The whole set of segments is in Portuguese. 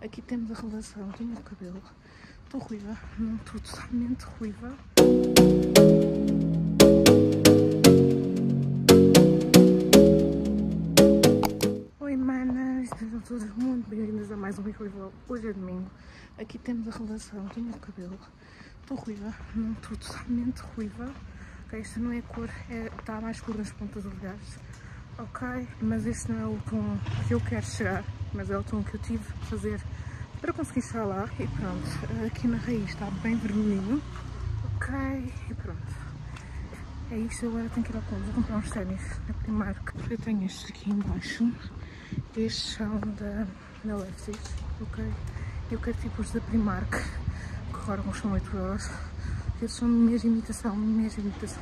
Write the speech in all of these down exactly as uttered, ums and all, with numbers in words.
Aqui temos a relação do meu cabelo. Estou ruiva, não estou totalmente ruiva. Oi manas, sejam todas muito bem-vindas a mais um vídeo ruiva. Hoje é domingo. Aqui temos a relação do meu cabelo. Estou ruiva, não estou totalmente ruiva. Ok, esta não é a cor, é, está mais cor nas pontas dos olhos. Ok, mas este não é o tom que eu quero chegar, mas é o tom que eu tive de fazer para conseguir chegar lá. E pronto, aqui na raiz está bem vermelhinho. Ok, e pronto. É isto, agora tenho que ir ao ponto. Vou comprar uns ténis na Primark. Eu tenho estes aqui em baixo. Estes são da, da Lefties, ok? Eu quero tipo os da Primark, que agora custam oito euros. Estes são a mesma imitação, a mesma imitação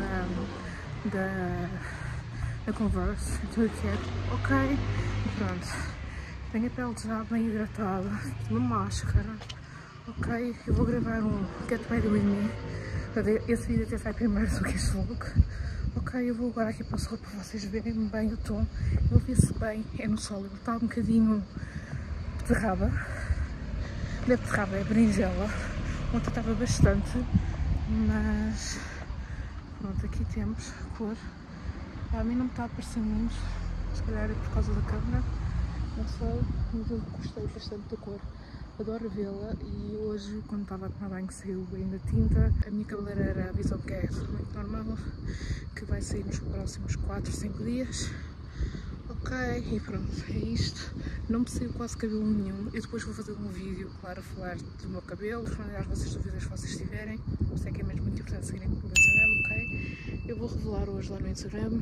da, da, da Converse. Então eu quero, ok? E pronto. Tenho a pele já bem hidratada, uma máscara. Ok, eu vou gravar um Get Ready With Me. Esse vídeo até sai primeiro do que este look. Ok, eu vou agora aqui para o sol para vocês verem bem o tom. Eu vi-se bem, é no sol, ele está um bocadinho beterraba. Não é beterraba, é berinjela. Ontem estava bastante, mas pronto, aqui temos a cor. A mim não me está a aparecer muito, se calhar é por causa da câmera, não sei, mas eu gostei bastante da cor. Adoro vê-la e hoje, quando estava a tomar banho, saiu ainda tinta. A minha cabeleireira avisou que é muito normal, que vai sair nos próximos quatro, cinco dias. Ok, e pronto, é isto. Não me saiu quase cabelo nenhum. Eu depois vou fazer um vídeo, claro, a falar do meu cabelo, responder às vossas dúvidas que vocês tiverem. Eu sei que é mesmo muito importante seguirem pelo Instagram, ok? Eu vou revelar hoje lá no Instagram.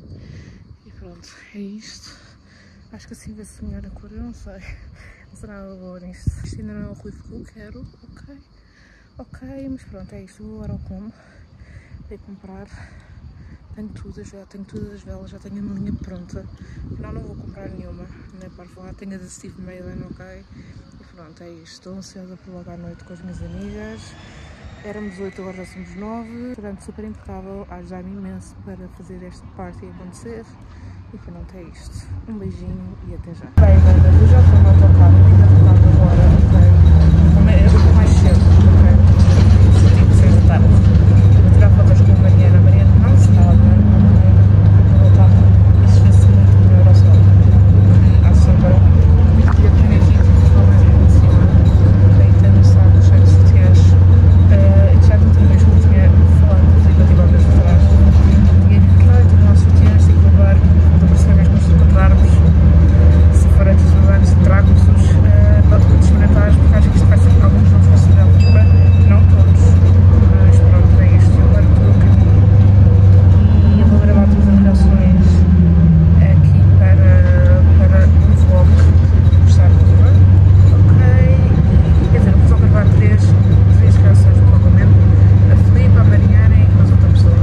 E pronto, é isto. Acho que assim vê-se melhor a cor, eu não sei. Não sei nada boa nisto. Isto ainda não é o ruivo que eu quero, ok? Ok, mas pronto, é isto. Vou agora ao Como. Vou comprar. Tenho tudo, já tenho todas as velas, já tenho a minha linha pronta. Não, não vou comprar nenhuma, nem para falar. Tenho a da Steve Madden, ok? E pronto, é isto. Estou ansiosa por logo à noite com as minhas amigas. Éramos oito, agora já somos nove. Portanto, super impecável. A ajudar-me imenso para fazer este party acontecer. E pronto, é isto. Um beijinho e até já. Bem, banda, eu já estou no autocarro, ainda estou agora, ok? Como é, eu vou mais cedo, ok? Tipo seis da tarde. Vou tirar fotos com a Mariana. A Mariana não estava, ok? Vou voltar. Isso vê-se muito melhor ao sol. À sombra. E a primeira gente que ficou mais em cima. Ok? Tem noção dos cheiros sutiãs. Já não tinha mesmo que tinha falado, inclusive, eu tive a vez atrás. Tinha dito que lá eu tenho lá sutiãs, tenho que levar. Estou a perceber mesmo que encontrarmos, se for antes dos anos, trago-vos uh, para todos experimentar, porque acho que isto vai ser alguns não consideram para não todos, mas pronto, é isto. Eu agora estou a caminho e eu vou gravar todas as reações aqui para, para o vlog mostrar tudo, ok? Quer dizer, eu vou só gravar três, três reações provavelmente, a Filipe, a Mariana e mais outra pessoa.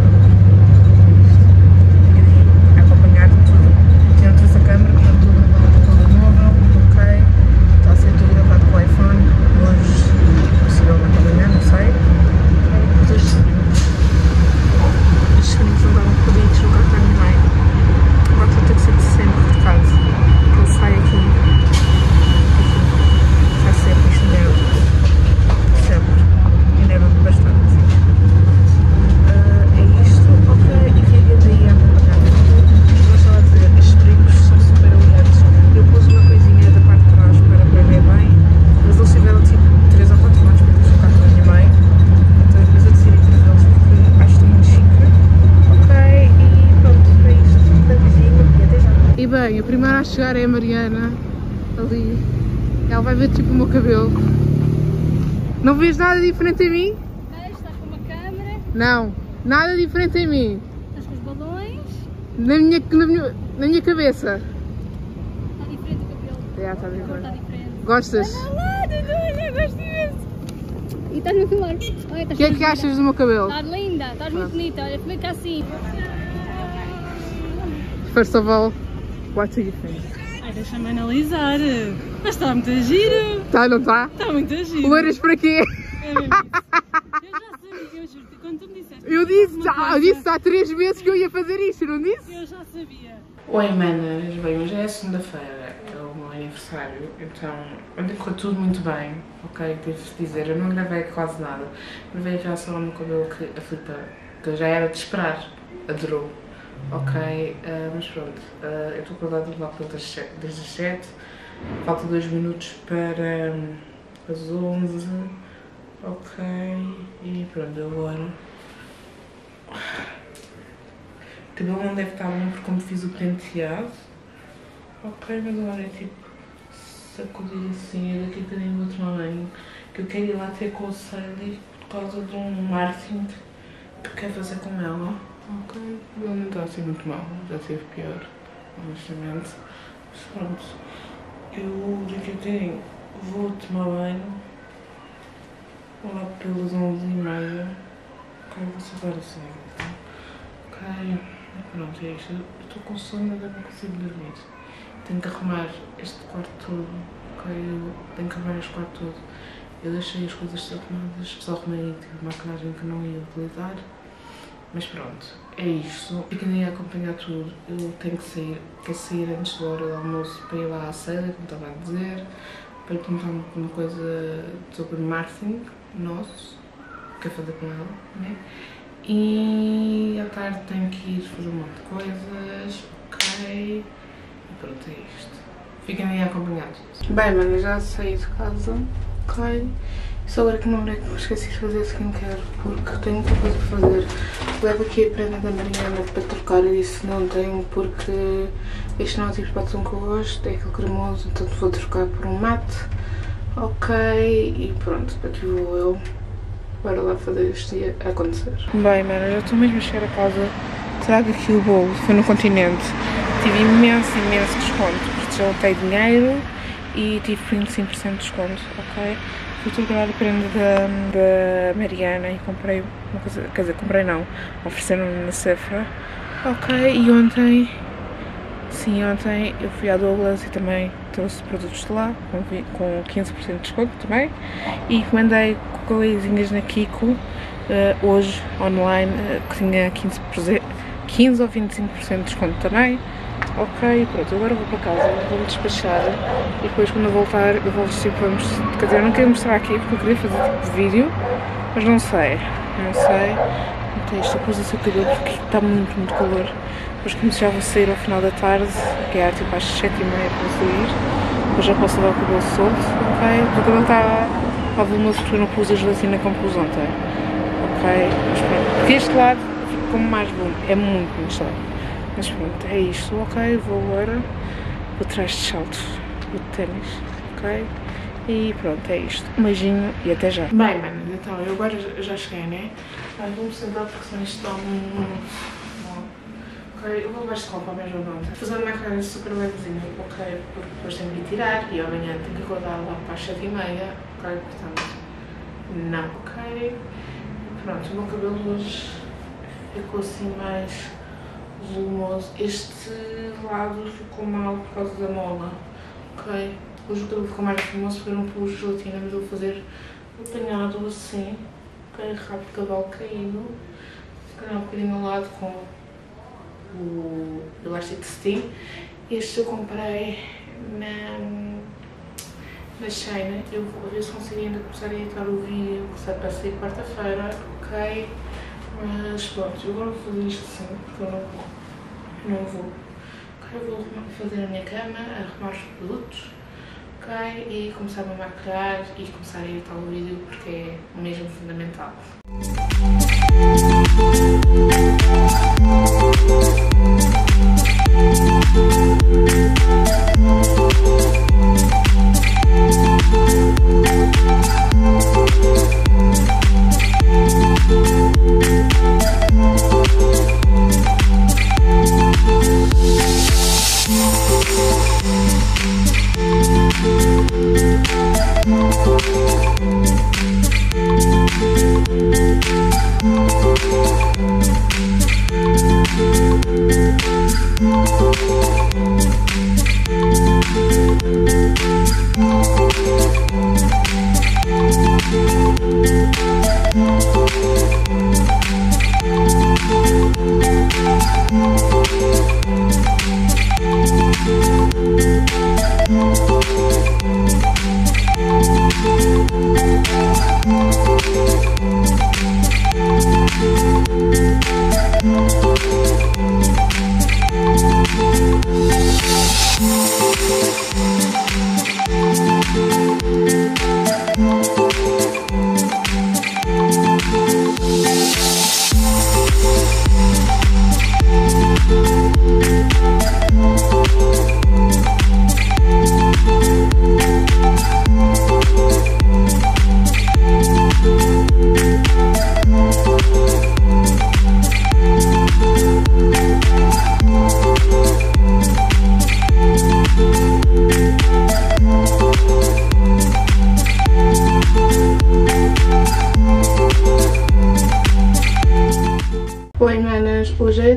Acompanhar tudo dentro dessa câmera, portanto tudo gravado com o telemóvel, ok? Está a ser tudo gravado com o iPhone, hoje, possivelmente amanhã, não sei. Depois estes filmes não davam pedidos no carro da minha mãe. Agora estou a ter que ser sempre de casa, porque ele sai aqui, aqui, sai sempre, isto neva, sempre, e neva bastante. Uh, é isto, ok, e fica daí a acompanhar. Estava a dizer, estes brincos são super elegantes. Eu pus uma coisinha da parte de trás para ver bem, mas eles tiveram tipo três ou quatro anos para ter o carro da minha mãe, então depois eu decidi trazê-los porque acho muito chique. Ok, e pronto, é isto. Um beijinho e até já. E bem, a primeira a chegar é a Mariana, ali. Ela vai ver tipo o meu cabelo. Não vês nada diferente em mim? Vejo, estás com uma câmera. Não, nada diferente em mim. Estás com os balões. Na minha, na minha, na minha cabeça. Está diferente o cabelo. Já, está A cor está diferente. diferente. Gostas? Olha lá, Dudu, eu gosto imenso. E estás-me a filmar. O que é que achas do meu cabelo? Estás linda, estás muito bonita. Olha, fica assim. First of all, what do you think? Ai, deixa-me analisar. Mas está muito giro. Tá, não tá? Está muito giro. Loiras para quê? É mesmo isso. Eu já sabia, eu juro. Quando tu me disseste. Eu disse, já, eu disse há três meses que eu ia fazer isto, não disse? Eu já sabia. Oi manas, bem, hoje é segunda-feira, é uma aniversário, então ontem correu tudo muito bem, ok? Devo dizer, eu não gravei quase nada, gravei já só no cabelo que a Filipa, que já era de esperar, adorou, ok? Uh, mas pronto, uh, eu estou acordada do lado desde as sete, falta dois minutos para um, as onze, ok? E pronto, agora. O cabelo não deve estar bom porque como fiz o penteado. Ok, mas agora é tipo sacudir assim, eu daqui a bocadinho vou tomar banho, que eu quero ir lá ter com o Sally por causa de um marketing que eu quero fazer com ela. Ok, ele não está assim muito mal, já teve pior, honestamente. Mas pronto, eu daqui a bocadinho vou tomar banho, lá pelas onze e meia. Ok, vou salvar assim. Ok, pronto, é isto. Eu estou com sono, mas eu não consigo dormir. Tenho que arrumar este quarto todo, ok? Eu tenho que arrumar este quarto todo. Eu deixei as coisas desarrumadas, só arrumei tipo maquilhagem que não ia utilizar. Mas pronto, é isto. Fiquem aí a acompanhar tudo. Eu tenho que sair, quero sair antes da hora do almoço para ir lá à ceia, como estava a dizer, para lhe perguntar uma coisa sobre marketing nosso, que quero fazer com ela, né? E à tarde tenho que ir fazer um monte de coisas, ok? E pronto, é isto. Fiquem aí acompanhados. Bem, mano, já saí de casa, ok? Só agora que não é que me esqueci de fazer skincare porque tenho muita coisa para fazer. Levo aqui a prenda da Mariana para trocar e disse não tenho porque este não é o tipo de batom que eu gosto, é aquele cremoso, então vou trocar por um mate, ok? E pronto, aqui vou eu. Bora lá fazer isto dia acontecer. Bem, mano, já estou mesmo a chegar a casa. Trago aqui o bolo, foi no Continente. Tive imenso, imenso desconto, porque já lutei dinheiro e tive vinte e cinco por cento de desconto, ok? Fui trocar a prenda da, da Mariana e comprei uma coisa, quer dizer, comprei não, ofereceram-me na Sephora, ok? E ontem, sim, ontem eu fui à Douglas e também trouxe produtos de lá, com, com quinze por cento de desconto também, e encomendei coisinhas na Kiko, uh, hoje, online, uh, que tinha quinze por cento, quinze ou vinte e cinco por cento de desconto também. Ok, pronto, agora vou para casa, vou-me despachar e depois quando eu voltar eu vou tipo, vamos, quer dizer, eu não quero mostrar aqui porque eu queria fazer tipo de vídeo, mas não sei, não sei, então isto, depois do seu cabelo porque está muito, muito calor, depois como já vou sair ao final da tarde, que é tipo às sete e meia para sair, depois já posso dar o cabelo solto, ok, o cabelo está a volumoso porque eu não pus a gelatina como pus ontem, ok, mas pronto, porque este lado fica como mais volume, é muito, muito suave. Mas pronto, é isto, ok, vou agora, vou trás de saltos, vou de ténis, ok, e pronto, é isto, um beijinho e até já. Bem, mano, então, eu agora já cheguei, né, mas vou-me sentar porque senão isto está muito bom, ok, eu vou levar este copo à mesma banda, fazer uma macarrão super levezinho, ok, porque depois tenho que ir tirar e amanhã tenho que acordar lá para as sete e meia, ok, portanto, não, ok, pronto, o meu cabelo hoje ficou assim mais volumoso. Este lado ficou mal por causa da mola, ok? Hoje o cabelo ficou mais volumoso porque eu não pus gelatina, mas vou fazer apanhado assim, ok? Rabo de cavalo caído, se calhar um bocadinho ao lado com o elástico steam. Este eu comprei na, na Shein. Eu vou ver se consigo ainda começar a editar o vídeo que sai para sair quarta-feira, ok? Mas pronto, eu agora vou fazer isto assim, porque eu não vou, não vou. Ok, eu vou fazer a minha cama, arrumar os produtos, ok? E começar a me maquilhar e começar a editar o vídeo, porque é mesmo fundamental. We'll be right back.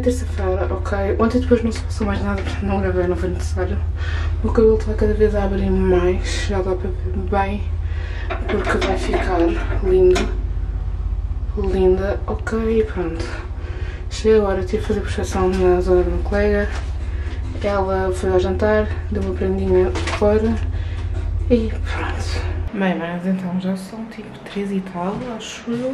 terça-feira, ok? Ontem depois não se passou mais nada, porque não gravei, não foi necessário. O meu cabelo está cada vez a abrir mais, já dá para ver bem, porque vai ficar lindo, linda, ok, pronto. Cheguei agora, tive a fazer projeção na zona do meu colega, ela foi ao jantar, deu uma prendinha fora e pronto. Bem, mas então já são tipo três e tal, acho eu.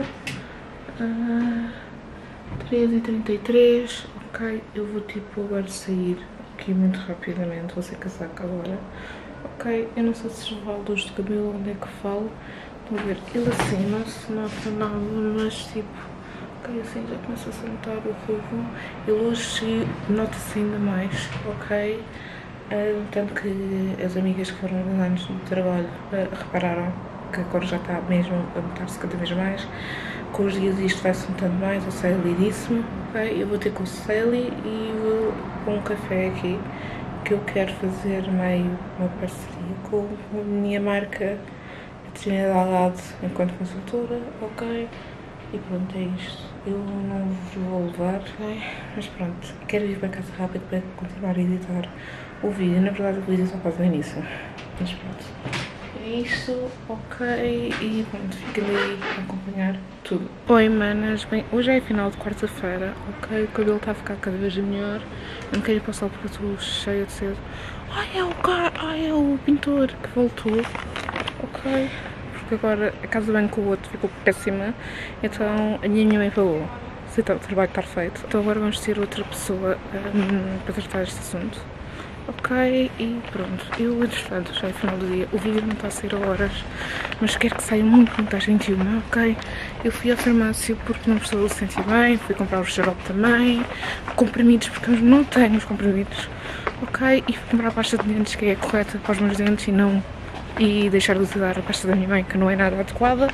Uh, três e trinta e três, ok, eu vou tipo agora sair aqui muito rapidamente, vou ser casaca agora, ok, eu não sei se esvoar luz de cabelo, onde é que falo, estão a ver, ele assim não se nota nada, mas tipo, ok, assim já começa a se notar o ruivo, ele hoje nota-se ainda mais, ok, uh, tanto que as amigas que foram há anos no trabalho uh, repararam que agora já está mesmo a notar-se cada vez mais. Com os dias isto vai-se notando mais, o Sally disse-me, ok? Eu vou ter com o Sally e vou com um café aqui, que eu quero fazer meio uma parceria com a minha marca Trinidad ao lado enquanto consultora, ok? E pronto, é isto. Eu não vos vou levar, ok? Mas pronto, quero ir para casa rápido para continuar a editar o vídeo. Na verdade o vídeo só faz o início, mas pronto. É isto, ok, e pronto, fiquem aí a acompanhar tudo. Oi manas, bem, hoje é final de quarta-feira, ok, o cabelo está a ficar cada vez melhor, eu não quero ir para o sol porque estou cheia de cedo. Ai, é o cara, ai, é o pintor que voltou, ok, porque agora a casa de banho com o outro ficou péssima, então a minha mãe pagou, se o trabalho está feito, então agora vamos ter outra pessoa um, para tratar este assunto. Ok, e pronto, eu entretanto já é final do dia, o vídeo não está a sair a horas, mas quero que saia muito, muito às vinte e uma, ok? Eu fui à farmácia porque não estou a sentir bem, fui comprar o xarope também, comprimidos porque eu não tenho os comprimidos, ok? E fui comprar a pasta de dentes que é correta para os meus dentes e não, e deixar de usar a pasta da minha mãe que não é nada adequada,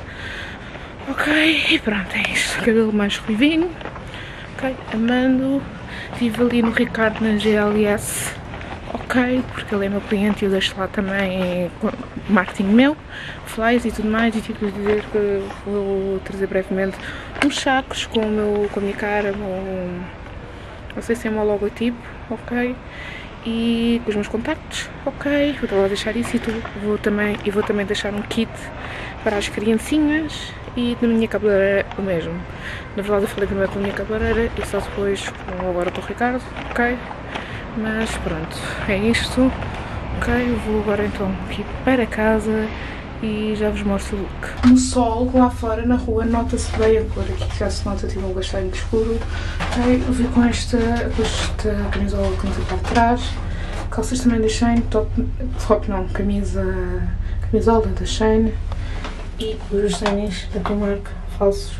ok? E pronto, é isto, cabelo mais ruivinho, ok? Amando, vivo ali no Ricardo na G L S. Ok, porque ele é meu cliente e eu deixo lá também marketing meu, flyers e tudo mais, e tipo dizer que vou trazer brevemente uns sacos com, o meu, com a minha cara, um, não sei se é o meu logotipo, ok, e com os meus contactos, ok, vou lá deixar isso e tudo, vou também, e vou também deixar um kit para as criancinhas e na minha cabeleireira o mesmo. Na verdade eu falei primeiro com a minha cabeleireira e só depois com agora com o Ricardo, ok. Mas pronto, é isto, ok, eu vou agora então aqui para casa e já vos mostro o look. No sol, lá fora na rua, nota-se bem a cor, aqui já se nota, tive um bastante escuro, ok, eu vi com esta, com esta camisola que não fica atrás, calças também da Shein, top, top não, camisa, camisola da Shein e os ténis da Primark, falsos,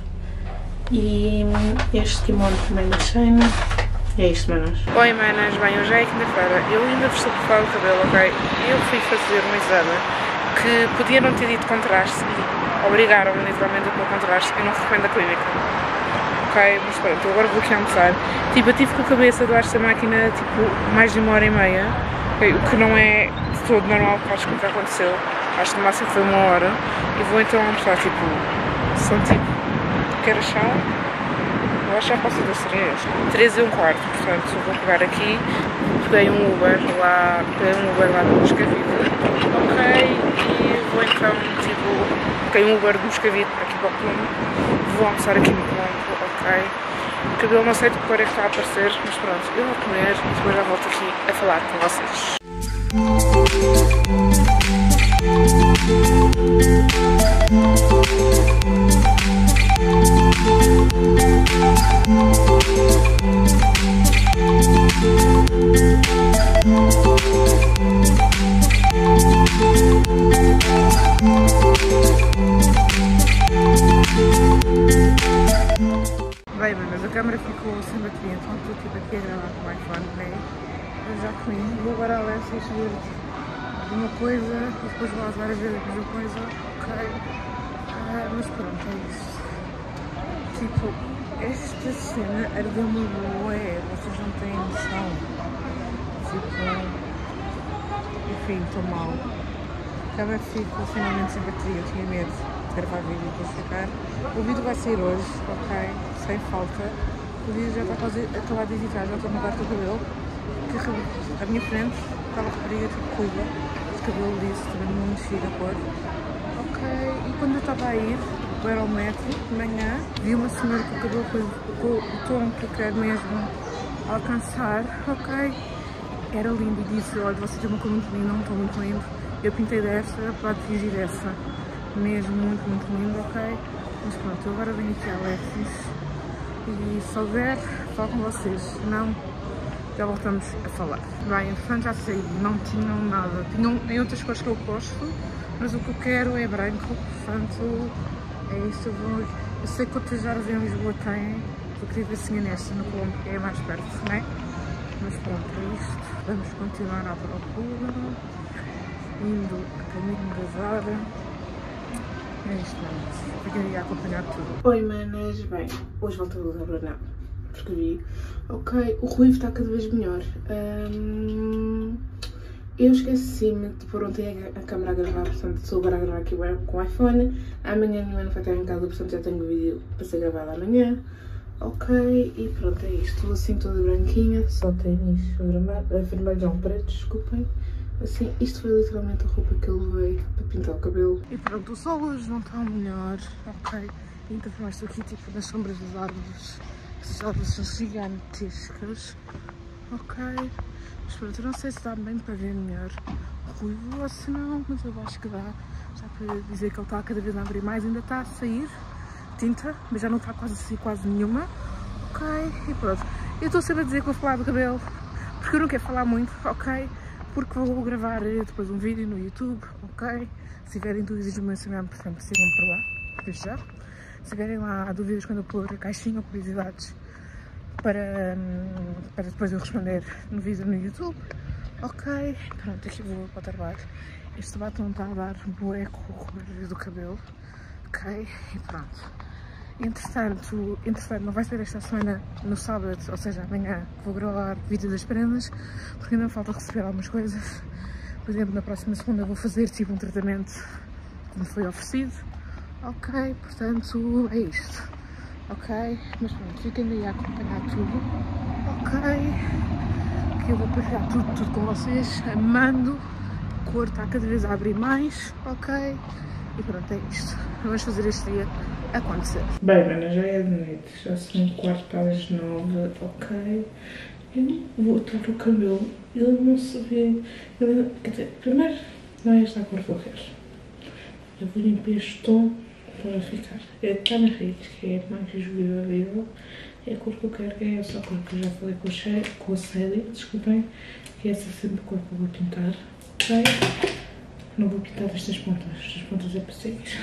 e este kimono também da Shein. É isto, manas. Oi, manas. Bem, hoje é quinta-feira. Eu ainda vos estou a preparar o cabelo, ok? Eu fui fazer um exame que podia não ter dito contraste e obrigaram-me literalmente a pôr contraste. Eu não recomendo a clínica. Ok? Mas pronto, eu agora vou aqui almoçar. Tipo, eu tive com a cabeça debaixo da máquina, tipo, mais de uma hora e meia. Okay? O que não é de todo normal, porque acho que nunca aconteceu. Acho que no máximo foi uma hora. E vou então almoçar, tipo, são tipo, quero achar. Eu acho que já posso das três. três e um quarto, portanto, eu vou pegar aqui, peguei um Uber lá, peguei um Uber lá no Moscavide, ok, e vou então, tipo, peguei um Uber do Moscavide aqui para o Colombo, vou almoçar aqui no Colombo, ok. O cabelo não sei de que cor é que está a aparecer, mas pronto, eu vou comer e depois já volto aqui a falar com vocês. Bem, mas a câmera ficou sem bateria, então estou tipo aqui a gravar com o iPhone, né? Eu já comi, vou agora a Alessia encher de uma coisa e depois vou às várias vezes de uma coisa, ok? Ah, mas pronto, é isso. Tipo, esta cena ardeu-me bué, vocês não têm noção. Tipo, enfim, estou mal. A câmera ficou finalmente sem bateria, eu tinha medo de gravar vídeo e depois ficar. O vídeo vai sair hoje, ok? Sem falta. O vídeo já está quase acabado de editar, já estou a mudar o cabelo. A minha frente estava a rapariga tipo ruiva, de cabelo liso, também muito cheio a cor. Ok, e quando eu estava a ir para o metro de manhã, vi uma senhora com o cabelo ruivo, com o tom que eu quero mesmo alcançar. Ok, era lindo e disse: olha, você tem uma cor muito linda, não estou muito lindo. Eu pintei desta para atingir essa. Mesmo muito, muito lindo, ok? Mas pronto, eu agora venho aqui a Alexis e se houver, falo com vocês. Se não, já voltamos a falar. Bem, entretanto já saí, não tinham nada. Tinham em outras cores que eu gosto, mas o que eu quero é branco, portanto é isso. Eu, vou, eu sei que outras áreas em Lisboa têm, eu queria ver se tinha nesta no Colombo, que é mais perto, não é? Mas pronto, é isto. Vamos continuar à procura, indo a caminho da Zara. É isto mesmo, fiquem a acompanhar tudo. Oi manas, bem, hoje volto a usar o não, porque vi, ok, o ruivo está cada vez melhor. Um, eu esqueci-me de pôr ontem a, a câmera a gravar, portanto estou agora a gravar aqui com o iPhone. Amanhã a minha mãe não vai estar em casa, portanto já tenho o vídeo para ser gravado amanhã. Ok, e pronto, é isto, estou assim toda branquinha, só ténis vermelho, vermelho não, preto, desculpem. Assim, isto foi literalmente a roupa que eu levei para pintar o cabelo. E pronto, o sol hoje não está melhor, ok? E ainda mais estou aqui tipo nas sombras das árvores. Essas árvores são gigantescas, ok? Mas pronto, eu não sei se dá bem para ver melhor ruivo ou se não, mas eu acho que dá. Já para dizer que ele está cada vez a abrir mais, ainda está a sair tinta, mas já não está quase a sair quase nenhuma, ok? E pronto, eu estou sempre a dizer que vou falar do cabelo, porque eu não quero falar muito, ok? Porque vou gravar depois um vídeo no YouTube, ok? Se tiverem dúvidas no meu Instagram, por exemplo, sigam por lá, desde já. Se tiverem lá dúvidas quando eu pôr a caixinha ou curiosidades para, para depois eu responder no vídeo no YouTube, ok? Pronto, aqui vou para o trabalho. Este batom está a dar bué com o cor do cabelo, ok? E pronto. Entretanto, entretanto, não vai ser esta semana no sábado, ou seja, amanhã vou gravar vídeo das prendas, porque ainda me falta receber algumas coisas. Por exemplo, na próxima segunda vou fazer tipo um tratamento como foi oferecido. Ok, portanto é isto. Ok, mas pronto, fiquem aí a acompanhar tudo. Ok, que eu vou partilhar tudo, tudo com vocês, amando. A cor está cada vez a abrir mais, ok? E pronto, é isto. Vamos fazer este dia acontecer. Bem, mana, já é de noite, já são quarto para as nove, ok? Eu não vou atuar o cabelo, ele não se vê. Ele, quer dizer, primeiro, não é esta a cor que eu quero. Eu vou limpar este tom para ficar. É de Tana Reis, que é mais viva, é a cor que eu quero, é essa cor que eu já falei com a Célia, com a Célia, desculpem, que é essa sempre a cor que eu vou pintar, ok? Não vou pintar estas pontas, estas pontas é para seis.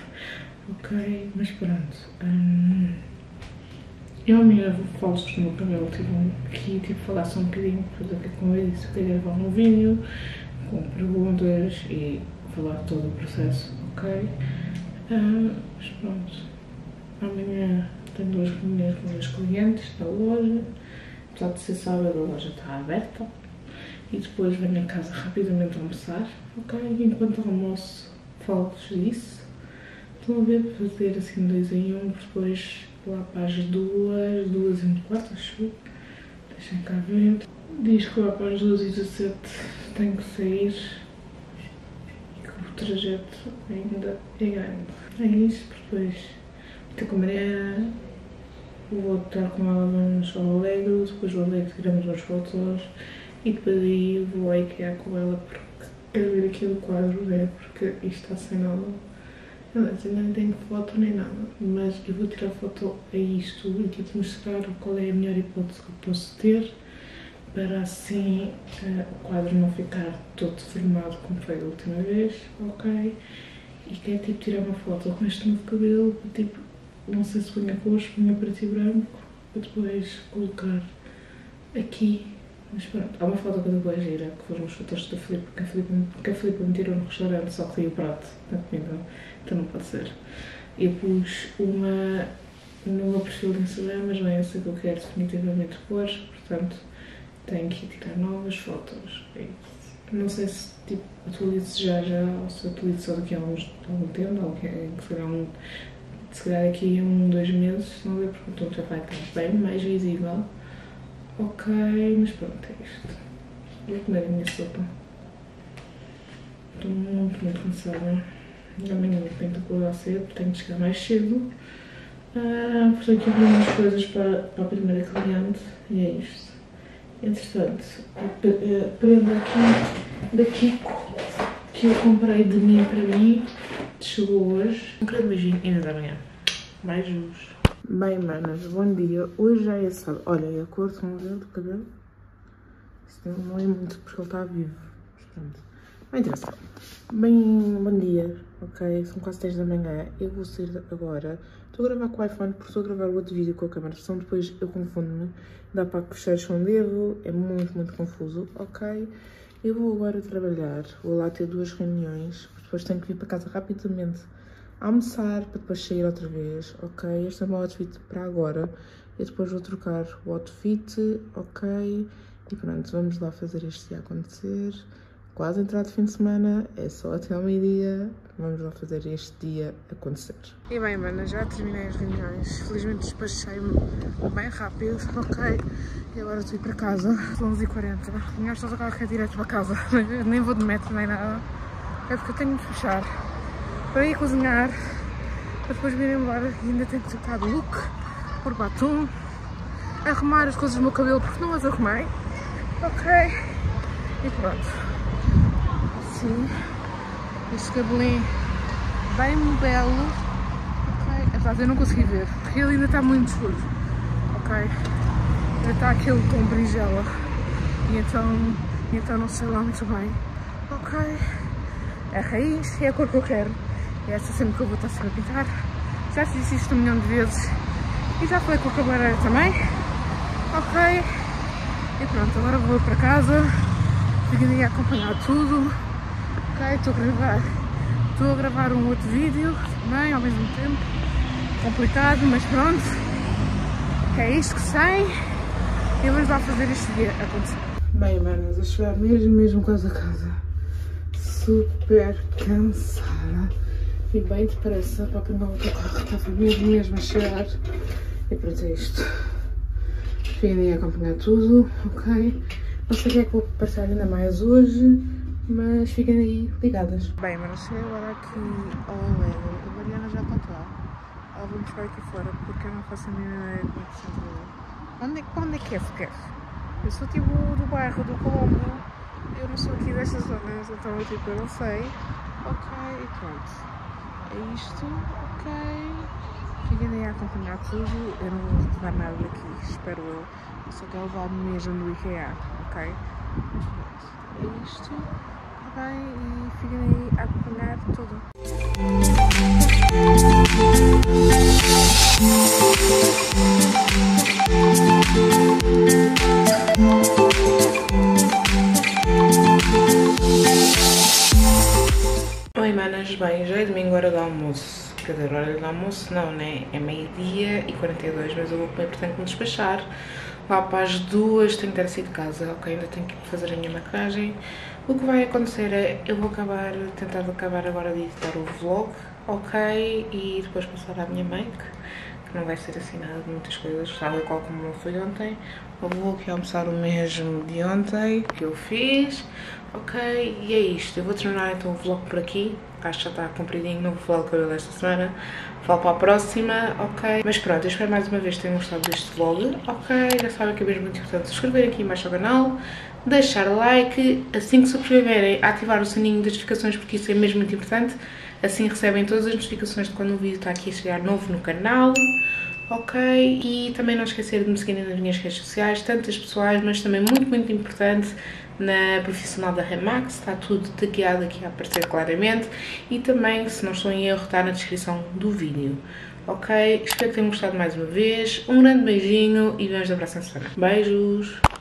Ok, mas pronto. Hum, eu amanhã vou falsos no meu cabelo, tipo, aqui, tipo, falar só um bocadinho, fazer o que como eu disse, eu queria gravar um vídeo com perguntas e falar todo o processo, ok? Hum, mas pronto. Amanhã tenho duas reuniões com meus clientes da loja, apesar de ser sábado, a loja está aberta. E depois venho a casa rapidamente almoçar, ok? Enquanto almoço, falo-vos disso. Estão a ver, fazer assim dois em um, depois lá para as duas, duas e um quarto, acho eu. Deixem cá ver. Diz que lá para as duas e dezassete tenho que sair e que o trajeto ainda é grande. É isso, depois vou ter com a Mariana, vou estar com ela vamos ao Alegre, depois do Alegre tiramos umas fotos. E depois aí vou aí criar com ela porque quero ver aqui o quadro, né? Porque isto está sem nada. Aliás, ainda não tenho foto nem nada, mas eu vou tirar foto a isto e tipo mostrar qual é a melhor hipótese que eu posso ter para assim uh, o quadro não ficar todo deformado como foi a última vez, ok? E quero tipo tirar uma foto com este novo cabelo, tipo, não sei se punha cores, punha preto e branco, para depois colocar aqui. Mas pronto, há uma foto que eu dou a gira, que foram as fotos da Filipe, que a Filipe, que a Filipe me tirou no restaurante, só que tem o prato da comida, então não pode ser. Eu pus uma no meu perfil de Instagram, mas não é essa que eu quero definitivamente pôr, portanto tenho que tirar novas fotos. Não sei se tipo, atualizo já já, ou se atualizo só daqui a alguns, algum tempo, alguém que será um, Se calhar daqui a um, dois meses, não ver porque o tom já vai estar bem mais visível. Ok, mas pronto, é isto. Vou comer a minha sopa. Estou muito, muito cansada. Amanhã tenho que acordar cedo, tenho que chegar mais cedo. Ah, portanto, aqui algumas coisas para, para a primeira cliente e é isto. Entretanto, a prenda aqui da Kiko que eu comprei de mim para mim chegou hoje. Um grande beijinho e ainda amanhã. Beijos. Bem, manas, bom dia. Hoje já é sábado. Olha, a cor do modelo do cabelo. Isto não é muito porque ele está vivo. Mas pronto. Não interessa. Bem, bom dia. Ok, são quase dez da manhã. Eu vou sair agora. Estou a gravar com o iPhone porque estou a gravar outro vídeo com a câmera. Senão depois eu confundo-me. Dá para puxar o dedo. É muito, muito confuso. Ok. Eu vou agora trabalhar. Vou lá ter duas reuniões. Depois tenho que vir para casa rapidamente almoçar para depois sair outra vez. Ok. Este é o meu outfit para agora. E depois vou trocar o outfit. Ok. E pronto, vamos lá fazer este dia acontecer. Quase entrado de fim de semana, é só até ao meio-dia. Vamos lá fazer este dia acontecer. E bem, mana, já terminei as reuniões. Felizmente despachei-me bem rápido, ok? E agora estou a ir para casa, são onze e quarenta. Tinha estado a carro que é direto para casa, nem vou de metro nem nada. É porque eu tenho de fechar para ir cozinhar, para depois vir embora e ainda tenho que trocar de look, pôr batom, arrumar as coisas do meu cabelo porque não as arrumei, ok? E pronto. Assim, este cabelinho bem belo, ok? Apesar de eu não conseguir ver, porque ele ainda está muito escuro, ok? Ainda está aquele tom berinjela e então, e então não sei lá muito bem, ok? A raiz é a cor que eu quero, é esta sempre que eu vou estar sempre a pintar. Já te disse isto um milhão de vezes e já falei com a cabeleireira também, ok? E pronto, agora vou para casa, fiquei a acompanhar tudo. Ok, estou a gravar, estou a gravar um outro vídeo também ao mesmo tempo, complicado, mas pronto, é isto que sai e vamos lá fazer este dia acontecer. Bem, manas, a chegar mesmo, mesmo quase a casa, super cansada e bem depressa para apanhar o autocarro, estava mesmo, mesmo a chegar e pronto, é isto. Fiquem a acompanhar tudo, ok? Não sei o que é que vou passar ainda mais hoje, mas fiquem aí ligadas. Bem, mas cheguei agora aqui ao Lego. A Mariana já está lá. Ela vai me buscar aqui fora porque eu não faço a mínima ideia como é que se chama. Onde é, onde é que é sequer? Eu sou tipo do bairro do Colombo. Eu não sou aqui destas zonas, então eu tipo, eu não sei. Ok, e pronto. É isto, ok. Fiquem aí a acompanhar tudo. Eu não vou levar nada daqui, espero eu. Eu só quero levar mesmo do IKEA, ok? Mas pronto, é isto. Bem, e fiquem aí a acompanhar tudo. Oi, manas, bem, já é domingo, hora do almoço. Quer dizer, hora do almoço não, né? É meio-dia e quarenta e dois, mas eu vou comer, portanto, me despachar. Lá para as duas tenho que ter saído de casa, ok? Ainda tenho que fazer a minha maquiagem. O que vai acontecer é, eu vou acabar, tentar acabar agora de editar o vlog, ok? E depois passar à minha mãe, que não vai ser assim nada de muitas coisas, tal e qual como foi ontem. Eu vou aqui almoçar o mesmo de ontem, que eu fiz, ok? E é isto, eu vou terminar então o vlog por aqui. Acho que já está compridinho, não vou falar do cabelo desta semana. Falo para a próxima, ok? Mas pronto, eu espero mais uma vez que tenham gostado deste vlog, ok? Já sabem que é mesmo muito importante subscrever aqui embaixo ao canal, deixar like, assim que subscreverem, ativar o sininho de notificações, porque isso é mesmo muito importante. Assim recebem todas as notificações de quando o vídeo está aqui a chegar novo no canal, ok? E também não esquecer de me seguirem nas minhas redes sociais, tanto as pessoais, mas também muito, muito importante, na profissional da Remax, está tudo tagueado aqui a aparecer claramente e também, se não estou em erro, está na descrição do vídeo, ok? Espero que tenham gostado mais uma vez, um grande beijinho e vemos na próxima semana. Beijos!